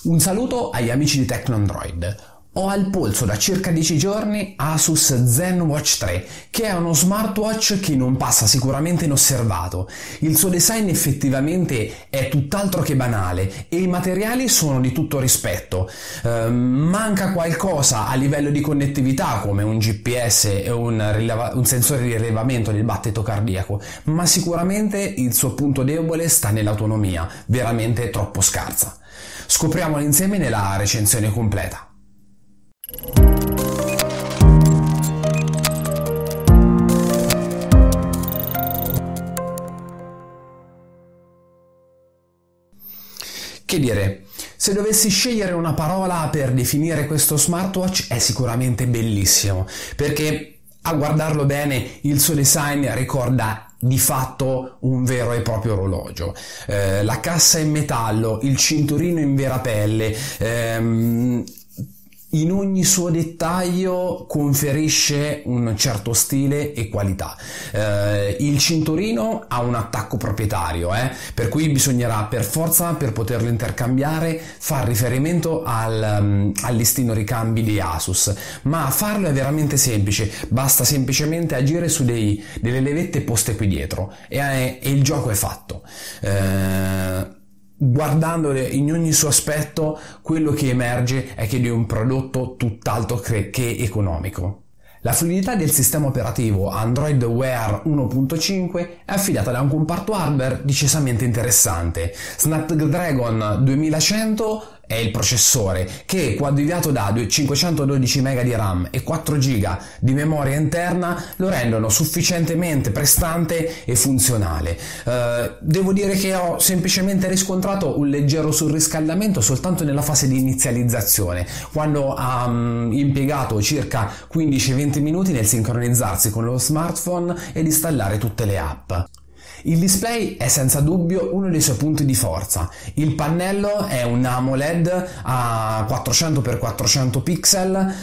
Un saluto agli amici di Tecno-Android. Ho al polso da circa 10 giorni Asus ZenWatch 3, che è uno smartwatch che non passa sicuramente inosservato. Il suo design effettivamente è tutt'altro che banale e i materiali sono di tutto rispetto. Manca qualcosa a livello di connettività, come un GPS e un sensore di rilevamento del battito cardiaco, ma sicuramente il suo punto debole sta nell'autonomia, veramente troppo scarsa. Scopriamolo insieme nella recensione completa. Che dire, se dovessi scegliere una parola per definire questo smartwatch è sicuramente bellissimo, perché a guardarlo bene il suo design ricorda di fatto un vero e proprio orologio. La cassa in metallo, il cinturino in vera pelle, in ogni suo dettaglio conferisce un certo stile e qualità. Il cinturino ha un attacco proprietario, per cui bisognerà per forza, per poterlo intercambiare, far riferimento al listino ricambi di Asus, ma farlo è veramente semplice, basta semplicemente agire su delle levette poste qui dietro e il gioco è fatto. Guardandole in ogni suo aspetto, quello che emerge è che è un prodotto tutt'altro che economico. La fluidità del sistema operativo Android Wear 1.5 è affidata da un comparto hardware decisamente interessante. Snapdragon 2100 è il processore che, coadiuvato da 512 MB di RAM e 4 GB di memoria interna, lo rendono sufficientemente prestante e funzionale. Devo dire che ho semplicemente riscontrato un leggero surriscaldamento soltanto nella fase di inizializzazione, quando ha impiegato circa 15-20 minuti nel sincronizzarsi con lo smartphone ed installare tutte le app. Il display è senza dubbio uno dei suoi punti di forza. Il pannello è un AMOLED a 400x400 pixel,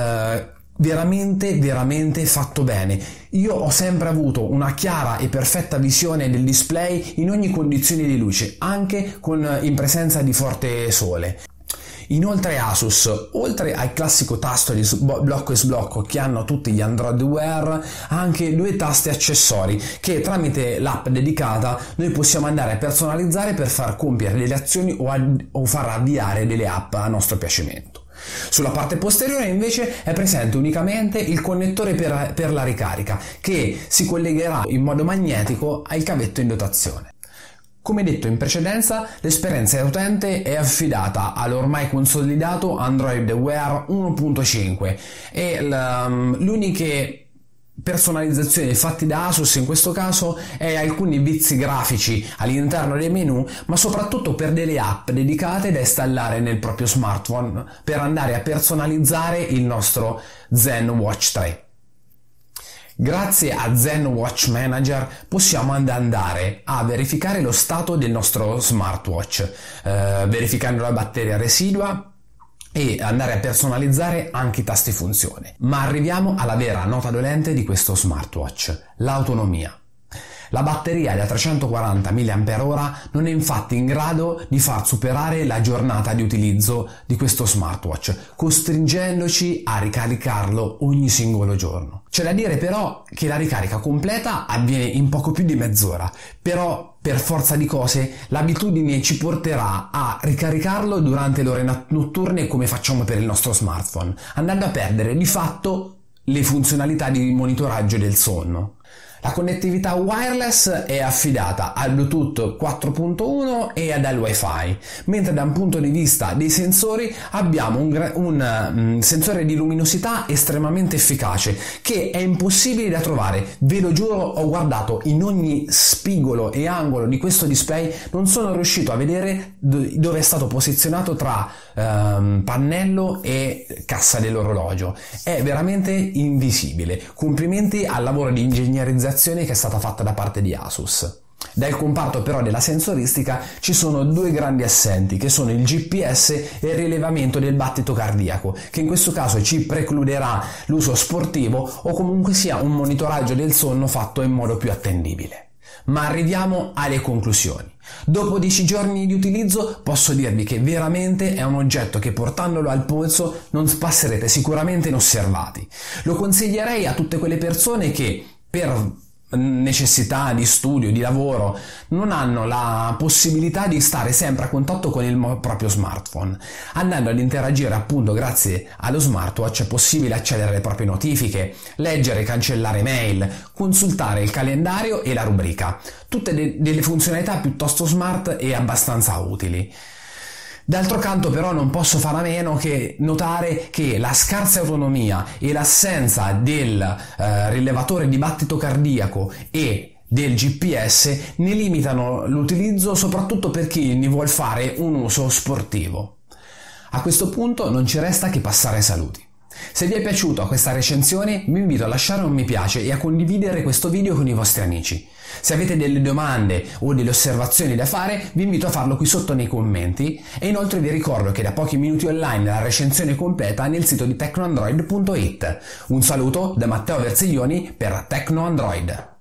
veramente fatto bene. Io ho sempre avuto una chiara e perfetta visione del display in ogni condizione di luce, anche in presenza di forte sole. Inoltre Asus, oltre al classico tasto di blocco e sblocco che hanno tutti gli Android Wear, ha anche due tasti accessori che tramite l'app dedicata noi possiamo andare a personalizzare per far compiere delle azioni o far avviare delle app a nostro piacimento. Sulla parte posteriore invece è presente unicamente il connettore per la ricarica, che si collegherà in modo magnetico al cavetto in dotazione. Come detto in precedenza, l'esperienza utente è affidata all'ormai consolidato Android Wear 1.5 e l'unica personalizzazione fatte da Asus in questo caso è alcuni vizi grafici all'interno dei menu, ma soprattutto per delle app dedicate da installare nel proprio smartphone per andare a personalizzare il nostro ZenWatch 3. Grazie a ZenWatch Manager possiamo andare a verificare lo stato del nostro smartwatch, verificando la batteria residua e andare a personalizzare anche i tasti funzione. Ma arriviamo alla vera nota dolente di questo smartwatch, l'autonomia. La batteria da 340 mAh non è infatti in grado di far superare la giornata di utilizzo di questo smartwatch, costringendoci a ricaricarlo ogni singolo giorno. C'è da dire però che la ricarica completa avviene in poco più di mezz'ora, però per forza di cose l'abitudine ci porterà a ricaricarlo durante le ore notturne come facciamo per il nostro smartphone, andando a perdere di fatto le funzionalità di monitoraggio del sonno. La connettività wireless è affidata al Bluetooth 4.1 e dal Wi-Fi, mentre da un punto di vista dei sensori abbiamo un sensore di luminosità estremamente efficace che è impossibile da trovare. Ve lo giuro, ho guardato in ogni spigolo e angolo di questo display, non sono riuscito a vedere dove è stato posizionato tra pannello e cassa dell'orologio. È veramente invisibile. Complimenti al lavoro di ingegnerizzazione che è stata fatta da parte di Asus. Dal comparto però della sensoristica ci sono due grandi assenti, che sono il GPS e il rilevamento del battito cardiaco, che in questo caso ci precluderà l'uso sportivo o comunque sia un monitoraggio del sonno fatto in modo più attendibile. Ma arriviamo alle conclusioni. Dopo 10 giorni di utilizzo posso dirvi che veramente è un oggetto che portandolo al polso non passerete sicuramente inosservati. Lo consiglierei a tutte quelle persone che per necessità di studio, di lavoro, non hanno la possibilità di stare sempre a contatto con il proprio smartphone. Andando ad interagire appunto grazie allo smartwatch è possibile accedere alle proprie notifiche, leggere e cancellare mail, consultare il calendario e la rubrica, tutte delle funzionalità piuttosto smart e abbastanza utili. D'altro canto però non posso fare a meno che notare che la scarsa autonomia e l'assenza del rilevatore di battito cardiaco e del GPS ne limitano l'utilizzo soprattutto per chi ne vuol fare un uso sportivo. A questo punto non ci resta che passare ai saluti. Se vi è piaciuta questa recensione vi invito a lasciare un mi piace e a condividere questo video con i vostri amici. Se avete delle domande o delle osservazioni da fare vi invito a farlo qui sotto nei commenti e inoltre vi ricordo che da pochi minuti online la recensione completa nel sito di tecnoandroid.it. Un saluto da Matteo Verziglioni per Tecno Android.